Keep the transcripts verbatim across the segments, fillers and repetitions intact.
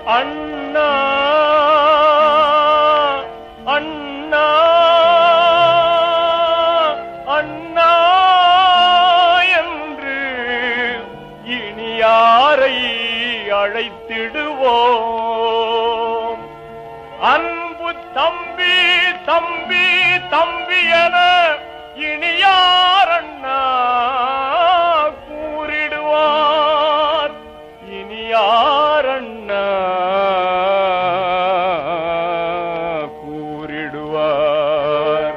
அண்ணா அண்ணா அண்ணா என்று இனி யாரை அழைத்திடுவோம்? அன்பு தம்பி தம்பி தம்பி என இனி யார் அண்ணா கூறிடுவார்? இனி யார் அண்ணா கூறிடுவார்?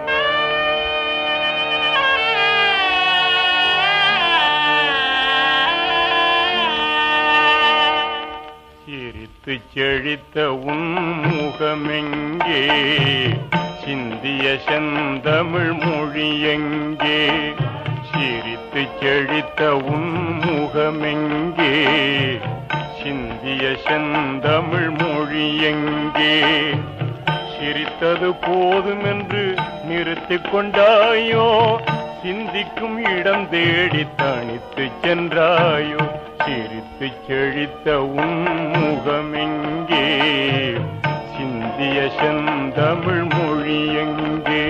சிரித்து செழித்த உன் முகமெங்கே? சிந்திய செந்தமிழ் மொழி எங்கே? சிரித்து செழித்த உன் முகமெங்கே? சிந்திய செந்தமிழ் மொழி எங்கே? சிரித்தது போதும் என்று நிறுத்திக் கொண்டாயோ? சிந்திக்கும் இடம் தேடி தனித்து சென்றாயோ? சிரித்து செழித்த உன் முகமெங்கே? சிந்திய செந்தமிழ் மொழி எங்கே?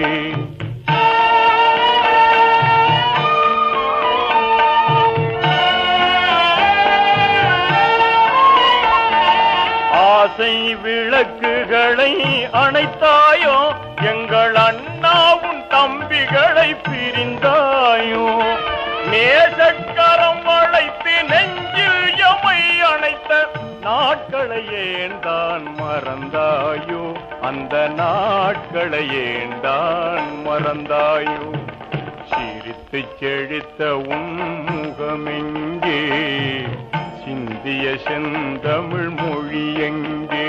ஆசை விளக்குகளை அணைத்தாயோ? எங்கள் அண்ணாவும் தம்பிகளை பிரிந்தாயோ? நேசக்கரம் வளைத்து நெஞ்சில் எமை அணைத்த நாட்களை ஏந்தான் மறந்தாயோ? அந்த நாட்களை ஏந்தான் மறந்தாயோ? சிரித்து செழித்த உன் முகமெங்கே? சிந்திய செந்தமிழ் மொழி எங்கே?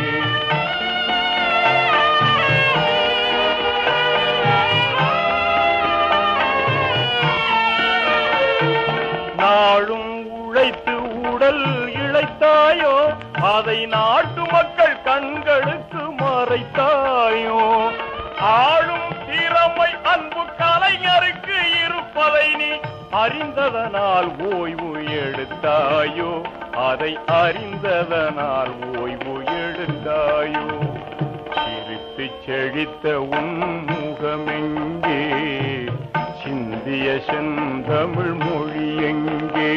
நாளும் உழைத்து உடல் இழைத்தாயோ? அதை நாட்டு மக்கள் கண்களுக்கு மறைத்தாயோ? ஆளும் திறமை அன்பு கலைஞருக்கு இருப்பதை நீ அறிந்ததனால் ஓய்வு எடுத்தாயோ? அதை அறிந்ததனால் ஓய்வு எடுத்தாயோ? சிரித்து செழித்த உன் முகமெங்கே? சிந்திய செந்தமிழ் மொழி எங்கே?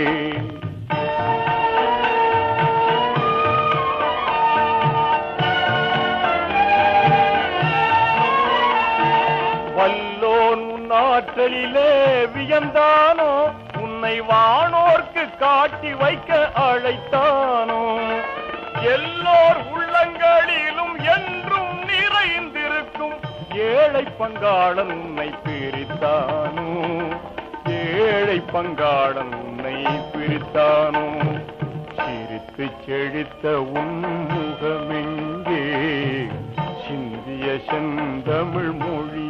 வல்லோன் உன் ஆற்றலிலே வியந்தானோ? உன்னை வானோர்க்கு காட்டி வைக்க அழைத்தானோ? எல்லோர் உள்ளங்களிலும் என்றும் நிறைந்திருக்கும் ஏழை பங்காளன் உன்னை பிரித்தானோ? ஏழை பங்காளன் உன்னை பிரித்தானோ? சிரித்து செழித்த உன் முகமெங்கே? சிந்திய செந்தமிழ் மொழி